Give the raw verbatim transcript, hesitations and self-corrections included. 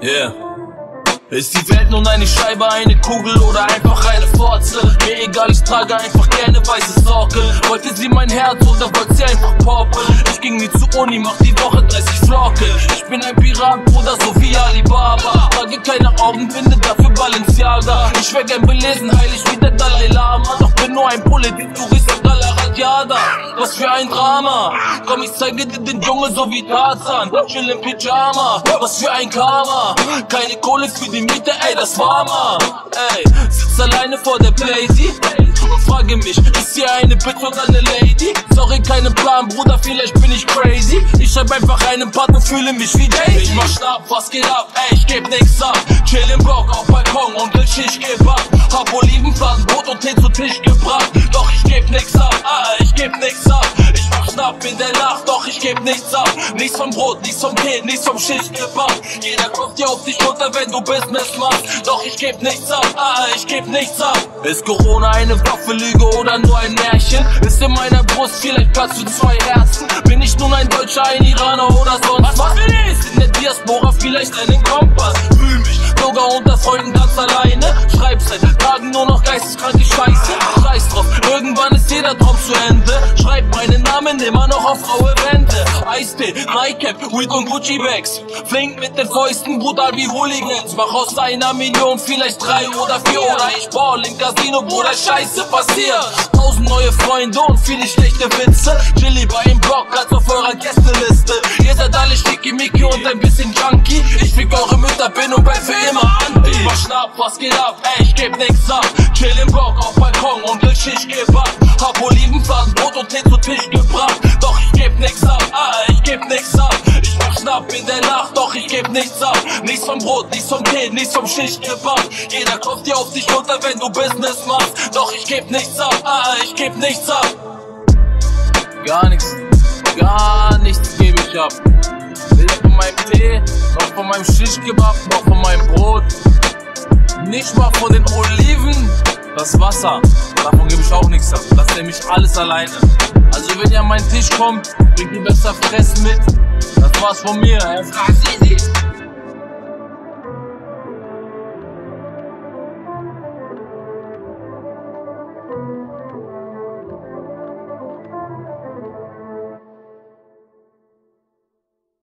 Yeah. Ist die Welt nun eine Scheibe, eine Kugel oder einfach eine Fotze? Mir egal, ich trage einfach gerne weiße Socken. Wollte sie mein Herz oder wollte sie einfach poppen? Ich ging nie zur Uni, mach die Woche dreißig Flocken. Ich bin ein Pirat, Bruder, so wie Alibaba. Trage keine Augenbinde, dafür Balenciaga. Ich schwör gern belesen, heilig wie der Dalai Lama. Doch bin nur ein Bulle, die Tourist auf Dalla Radiada. Was für ein Drama. Komm, ich zeige dir den Dschungel so wie Tarzan. Chill im Pyjama, was für ein Karma. Keine Kohle für die Miete, ey, das war mal. Ey, sitz alleine vor der Playsee und frage mich, ist hier eine Bitch oder eine Lady? Sorry, keinen Plan, Bruder, vielleicht bin ich crazy. Ich schreib einfach einen Part und fühle mich wie Jay-Z. Ich mach Schnapp, was geht ab, ey, ich geb nix ab. Chill im Block auf Balkon und will Schicht gebacken. Hab Olivenplatten, Brot und Tee zu Tisch gebracht. Doch ich geb nix ab, ah, ich geb nix ab. Ich mach Schnapp in der Nacht, doch ich geb nichts ab. Nichts vom Brot, nichts vom Tee, nichts vom Schicht gebacken. Jeder klopft dir auf dich runter, wenn du Business machst. Doch ich geb nichts ab, ah, ich geb nichts ab. Ist Corona eine Waffe, Lüge oder nur ein Märchen? Ist in meiner Brust vielleicht Platz für zwei Herzen? Bin ich nun ein Deutscher, ein Iraner oder sonst was? Was bin ich? In der Diaspora vielleicht einen Kompass. Fühl mich sogar unter Freunden ganz alleine. Schreib seit Tagen nur noch geisteskranke Scheiße. Scheiß drauf, irgendwann ist jeder Traum zu Ende. Schreib meinen Namen immer noch auf graue Wände. Eistee, Nightcap, Weed und Gucci Bags. Flink mit den Fäusten, brutal wie Hooligans. Mach aus einer Million vielleicht drei oder vier. Oder ich ball im Casino, Bruder, Scheiße passiert. Tausend neue Freunde und viele schlechte Witze. Chill lieber im Block als auf eurer Gästeliste. Ihr seid alle schickimicki und ein bisschen junkie. Ich fick eure Mütter, bin und bleib für immer anti. Ich mach Schnapp, was geht ab, ey, ich geb nix ab. Chill im Block auf Balkon und will Schicht gebacken. Hab Olivenplatten, Brot und Tee zu Tisch gebracht. Doch ich geb nix ab, ah, ich geb nix ab. Ich mach Schnapp in der Nacht, doch ich geb nichts ab. Nichts vom Brot, nichts vom Tee, nichts vom Schicht gebacken. Jeder klopft dir auf dich runter, wenn du Business machst. Doch ich geb nichts ab, ah, ich geb nichts ab. Gar nichts, gar nichts geb ich ab. Weder von meinem Tee, noch von meinem Schichtkebab, noch von meinem Brot. Nicht mal von den Oliven. Das Wasser, davon gebe ich auch nichts ab. Das nehme ich alles alleine. Also wenn ihr an meinen Tisch kommt, bringt ihr besser Fressen mit. Das war's von mir.